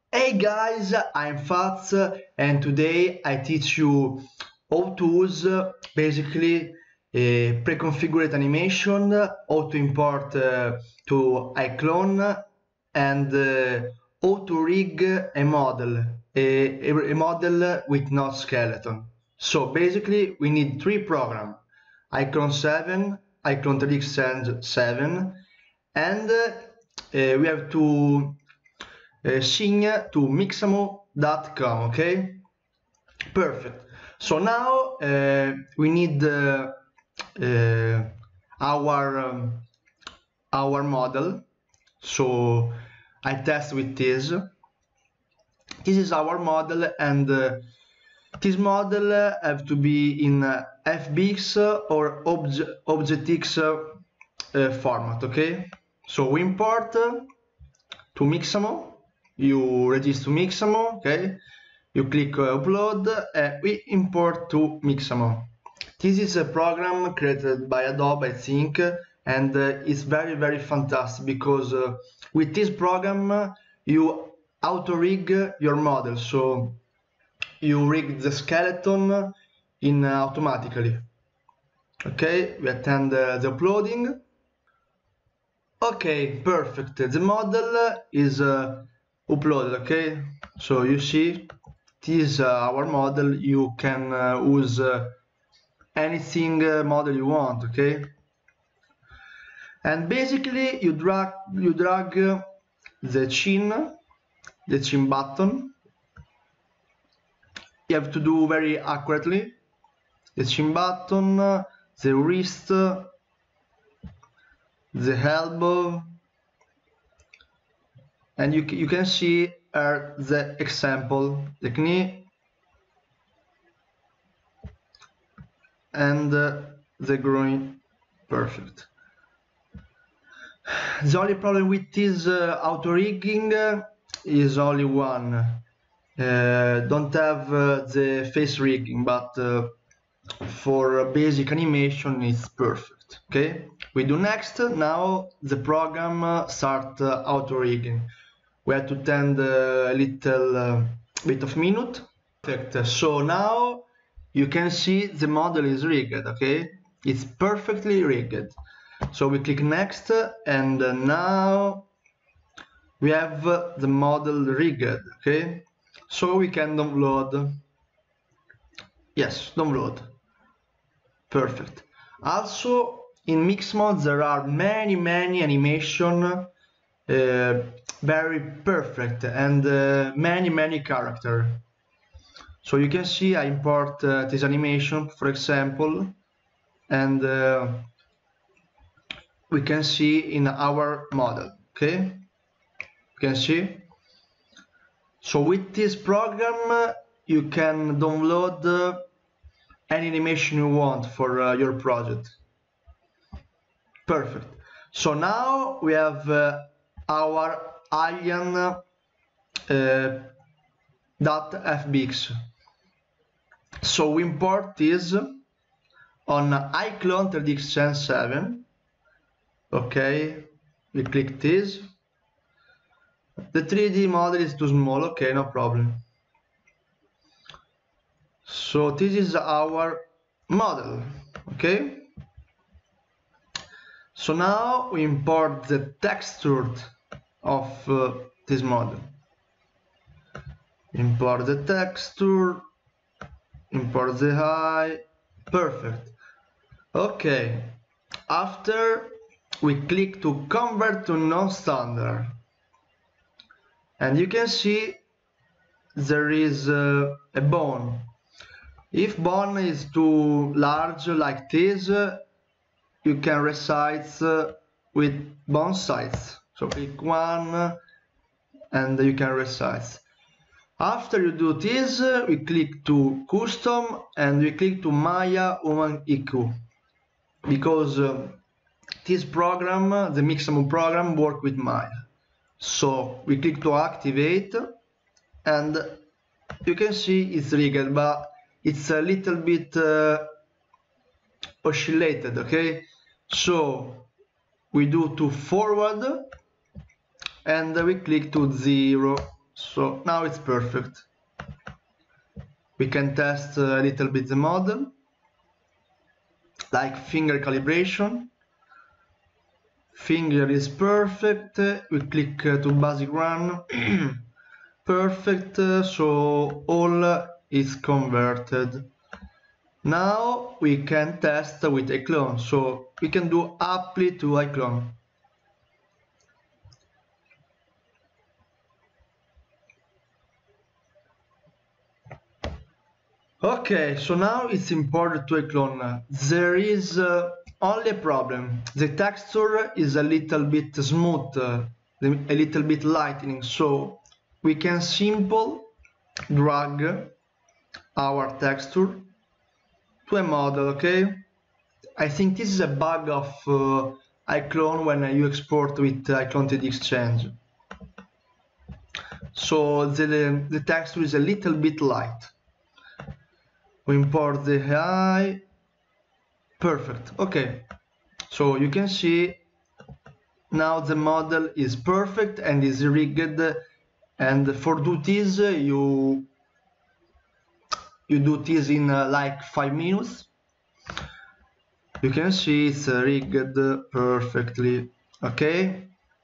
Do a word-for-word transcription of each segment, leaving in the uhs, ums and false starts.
Hey guys, I'm Fats and today I teach you how to use basically a pre-configured animation, how to import uh, to iClone and uh, how to rig a model, a, a model with no skeleton. So basically we need three programs, iClone seven, iClone three D seven, and uh, we have to uh, sing to mixamo dot com. Okay, perfect. So now uh, we need uh, uh, our um, our model. So I test with this. This is our model, and uh, this model uh, have to be in uh, F B X or obj objectx uh, format. Okay, so we import uh, to Mixamo. You register to Mixamo. Okay, you click uh, upload, and we import to Mixamo. This is a program created by Adobe, I think, and uh, it's very very fantastic because uh, with this program uh, you auto rig your model, so you rig the skeleton in uh, automatically. Okay, we attend uh, the uploading. Okay, perfect. The model is uh, uploaded. Okay, so you see this is uh, our model. You can uh, use uh, anything uh, model you want. Okay, and basically you drag you drag uh, the chin, the chin button. You have to do very accurately the chin button, uh, the wrist, uh, the elbow, and you you can see uh, the example, the knee and uh, the groin. Perfect. The only problem with this uh, auto rigging uh, is only one. Uh, don't have uh, the face rigging, but uh, for basic animation it's perfect. Okay, we do next. Now the program uh, start uh, auto rigging. We have to tend a little uh, bit of minute. Perfect. So now you can see the model is rigged. Okay, it's perfectly rigged. So we click next, and uh, now we have uh, the model rigged. Okay, so we can download. Yes, download. Perfect. Also in Mixamo there are many many animation uh, very perfect and uh, many many character. So you can see I import uh, this animation, for example, and uh, we can see in our model. Okay, you can see. So with this program uh, you can download uh, any animation you want for uh, your project. Perfect. So now we have uh, our alien uh, .fbx. So we import this on iClone three D Gen seven. Okay, we click this. The three D model is too small. Okay, no problem. So this is our model. Okay. So now we import the texture of uh, this model. Import the texture, import the eye. Perfect. Okay, after we click to convert to non-standard, and you can see there is uh, a bone. If bone is too large like this, uh, you can resize uh, with bone size. So click one and you can resize. After you do this, uh, we click to custom and we click to Maya Human I Q, because uh, this program, uh, the Mixamo program, work with Maya. So we click to activate, and you can see it's rigged, but it's a little bit uh, oscillated. Okay, so we do to forward and we click to zero. So now it's perfect. We can test a little bit the model, like finger calibration. Finger is perfect. We click to basic run. Perfect. So all is converted. Now we can test with iClone. So we can do apply to iClone. Okay, so now it's imported to iClone. There is uh, only a problem. The texture is a little bit smooth, uh, a little bit lightening, so we can simply drag our texture to a model, okay? I think this is a bug of uh, iClone when you export with iClone three D Exchange. So the, the texture is a little bit light. We import the A I. Perfect. Okay. So you can see now the model is perfect and is rigged. And for do this, you you do this in uh, like five minutes. You can see it's uh, rigged perfectly. Okay.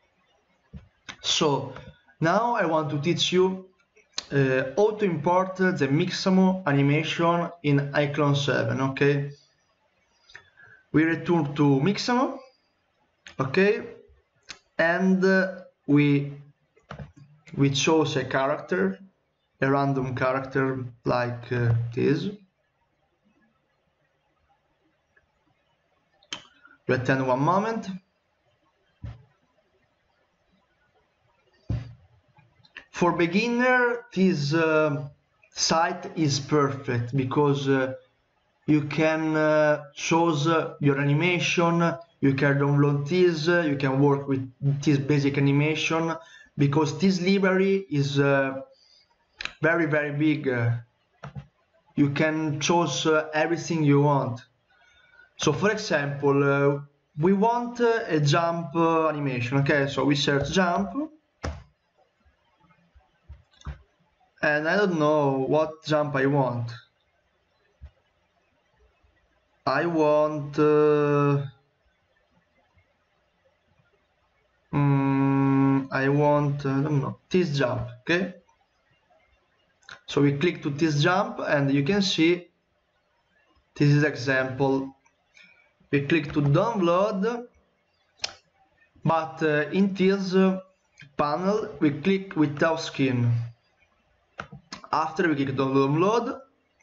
So now I want to teach you Uh, how to import the Mixamo animation in iClone seven, okay? We return to Mixamo, okay? And uh, we we chose a character, a random character like uh, this. Wait one moment. For beginner, this uh, site is perfect because uh, you can uh, choose uh, your animation, you can download this, uh, you can work with this basic animation because this library is uh, very very big. Uh, you can choose uh, everything you want. So for example, uh, we want uh, a jump uh, animation, okay? So we search jump. And I don't know what jump I want. I want uh, um, I want uh, I don't know this jump, okay? So we click to this jump and you can see this is example. We click to download, but uh, in this uh, panel we click without skin. After we click to download,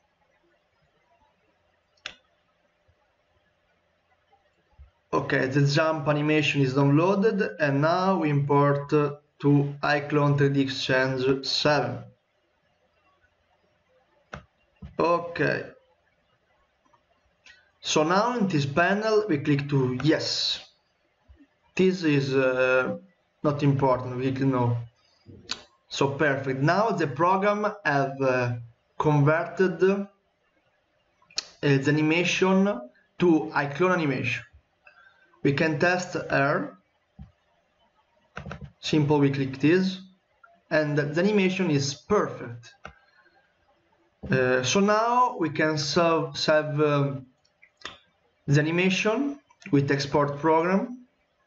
okay, the jump animation is downloaded, and now we import uh, to iClone three D Exchange seven. Okay. So now in this panel we click to yes. This is uh, not important. We click no. So perfect. Now the program have uh, converted uh, the animation to iClone animation. We can test R. Simple, we click this, and the animation is perfect. Uh, so now we can save, save um, the animation with export program,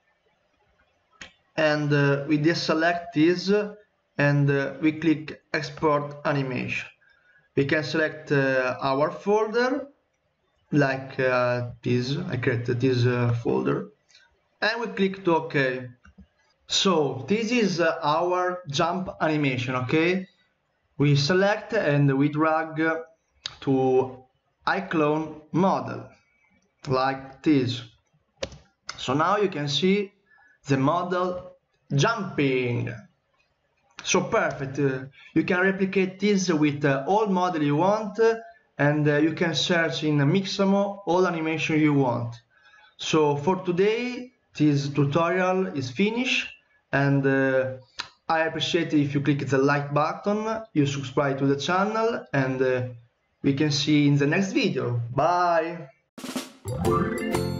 and uh, we deselect this. And uh, we click export animation. We can select uh, our folder like uh, this. I created this uh, folder and we click to OK. So this is uh, our jump animation, okay? We select and we drag to iClone model like this. So now you can see the model jumping. So perfect. Uh, you can replicate this with uh, all model you want, uh, and uh, you can search in Mixamo all animation you want. So for today, this tutorial is finished, and uh, I appreciate if you click the like button, you subscribe to the channel, and uh, we can see in the next video. Bye!